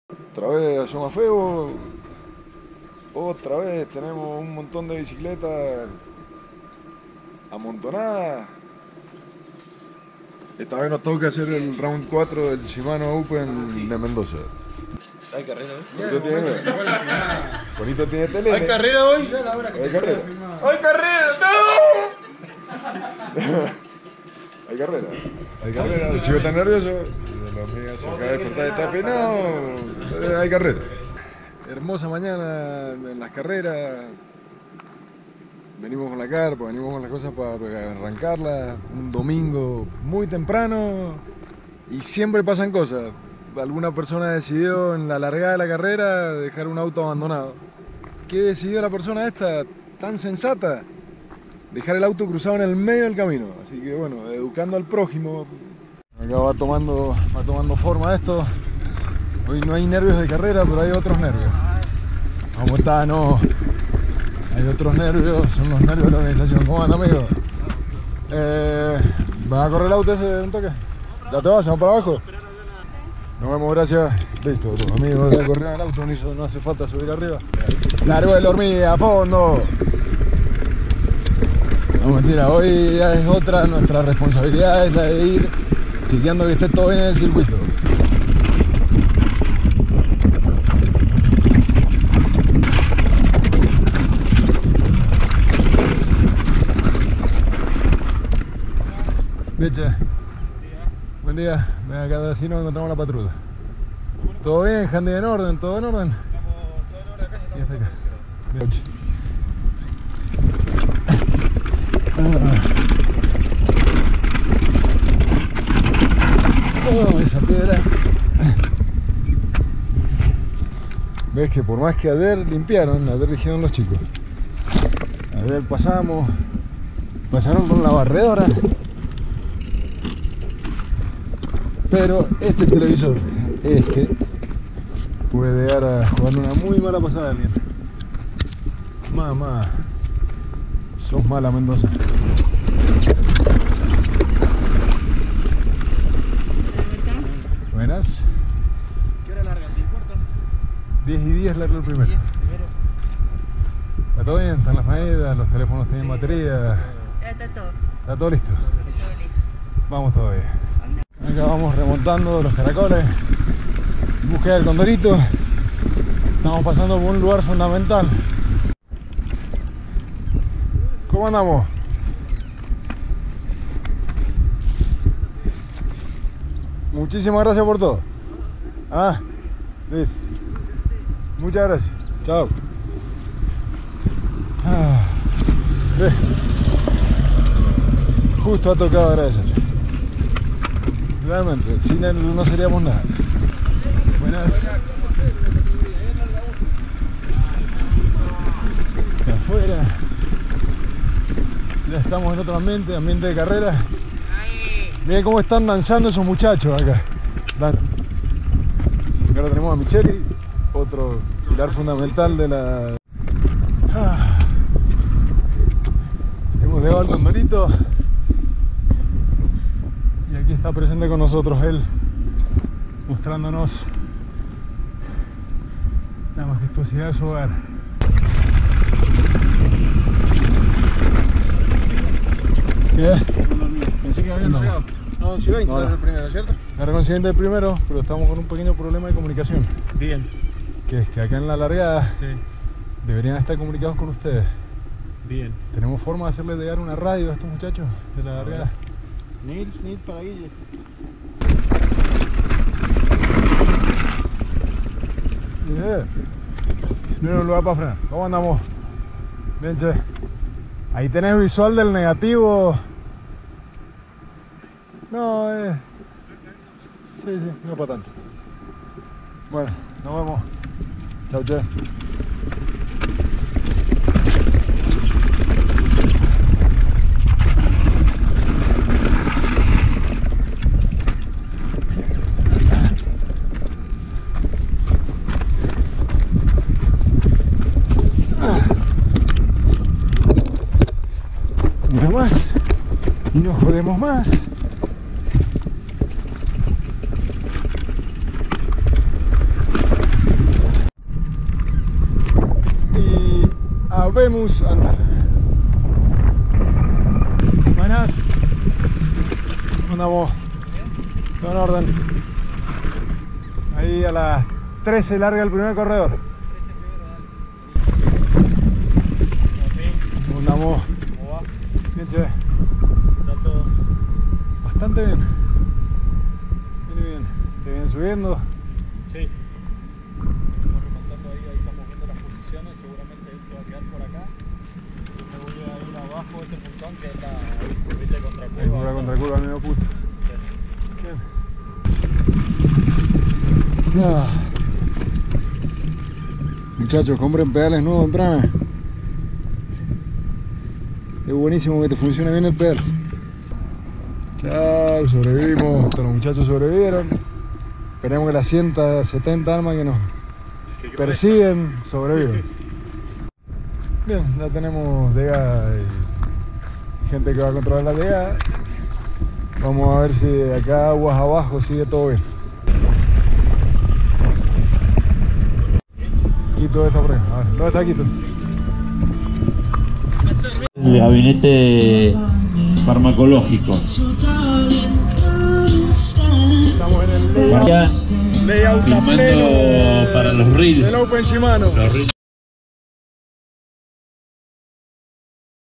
Otra vez asoma feo. Otra vez tenemos un montón de bicicletas amontonadas. Esta vez nos toca hacer el round 4 del Shimano Open de Mendoza. Hay carrera hoy. Bonito tiene tele. ¿Hay carrera hoy? Hay carrera. ¡Hay carrera! ¡No! Hay carrera. Hay carrera. El chico está nervioso. La amiga se acaba de despertar y está penado. Hay carrera. Hermosa mañana en las carreras. Venimos con la carpa, venimos con las cosas para arrancarla. Un domingo muy temprano y siempre pasan cosas. Alguna persona decidió en la largada de la carrera dejar un auto abandonado. ¿Qué decidió la persona esta tan sensata? Dejar el auto cruzado en el medio del camino. Así que bueno, educando al prójimo. Acá va tomando forma esto. Hoy no hay nervios de carrera, pero hay otros nervios. ¿Cómo está? No. Hay otros nervios, son los nervios de la organización. ¿Cómo anda, amigo? ¿Vas a correr el auto ese un toque? ¿Ya te vas? ¿Se va para abajo? Nos vemos, gracias. Listo, tus amigos ya corrieron el auto, no hace falta subir arriba. Largo de la hormiga, a fondo. No, mentira, hoy ya es otra, nuestra responsabilidad es la de ir chequeando que esté todo bien en el circuito. Leche. Buen día. Ven acá, si no encontramos la patrulla. ¿Todo bien? ¿Handy en orden? ¿Todo en orden? Estamos todo en orden acá. Y hasta acá. Oh, esa piedra. Ves que por más que ayer limpiaron, ayer dijeron los chicos. Ayer pasaron con la barredora. Pero este televisor, puede llegar a jugar una muy mala pasada, alguien. Mamá, sos mala, Mendoza. Buenas. ¿Qué hora larga? ¿10 y cuarto? 10 y 10 largo el primero. 10 primero. ¿Está todo bien? ¿Están las medidas? ¿Los teléfonos tienen batería? Ya está todo. ¿Está todo listo? Todo listo. Vamos todavía. Acá vamos remontando los caracoles en búsqueda del condorito. Estamos pasando por un lugar fundamental. ¿Cómo andamos? Muchísimas gracias por todo. Listo. Muchas gracias. Chao. Justo ha tocado agradecer. Realmente, sin él no seríamos nada. Buenas. De afuera. Ya estamos en otro ambiente de carrera. Miren cómo están danzando esos muchachos acá. Ahora tenemos a Micheli, otro pilar fundamental de la... Hemos llegado al condorito. Y aquí está presente con nosotros él, mostrándonos la majestuosidad de su hogar. ¿Qué? Pensé que habían largado. No, 11 y 20 No, era el primero, ¿cierto? Era consciente el primero, pero estamos con un pequeño problema de comunicación. Bien. Que es que acá en la largada Sí. deberían estar comunicados con ustedes. Bien. ¿Tenemos forma de hacerle llegar una radio a estos muchachos de la largada? Nils para Guille. No hay un lugar para frenar. ¿Cómo andamos? Bien, che. Ahí tenés visual del negativo. No, sí, no para tanto. Bueno, nos vemos. Chao, che. Una más y nos jodemos más. Habemos andar. Buenas. ¿Cómo andamos? Todo en orden. Ahí a las 13 larga el primer corredor. ¿Cómo andamos? ¿Cómo va? Bien, che. ¿Está todo? Bastante bien. Viene bien. ¿Te vienen subiendo? Sí. Estamos remontando ahí estamos viendo las posiciones. Seguramente él se va a quedar por acá. Yo me voy a ir abajo de este puntón que es la curvita de contracurva. Curva contra curva, al medio puto. Bien. Ah. Muchachos, compren pedales nuevos en Prana. Es buenísimo que te funcione bien el pedal. Chao, sobrevivimos. Todos los muchachos sobrevivieron. Esperemos que las 170 almas que nos persiguen sobrevivan. Bien, ya tenemos llegada y gente que va a controlar la llegada. Vamos a ver si de acá aguas abajo sigue todo bien. Quito está por ahí. A ver, ¿dónde está Quito? El gabinete farmacológico. Estamos en el Ya layout a filmando pleno para los reels. del Open Shimano. Los reels.